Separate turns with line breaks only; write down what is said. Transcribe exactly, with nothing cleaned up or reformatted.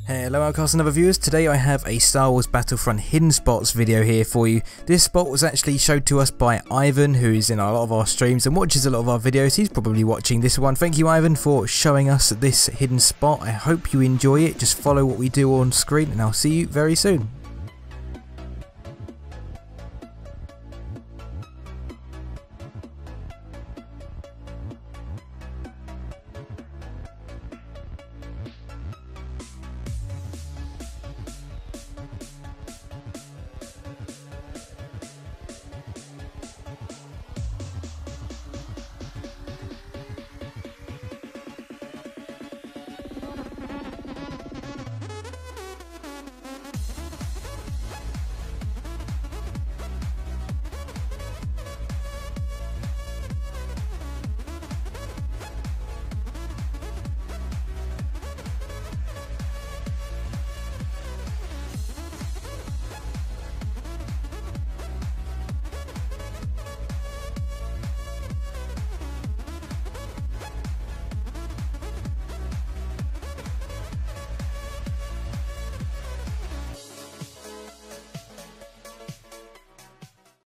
Hello Outcasts and other viewers, today I have a Star Wars Battlefront hidden spots video here for you. This spot was actually showed to us by Ivan, who is in a lot of our streams and watches a lot of our videos. He's probably watching this one. Thank you Ivan for showing us this hidden spot. I hope you enjoy it. Just follow what we do on screen and I'll see you very soon.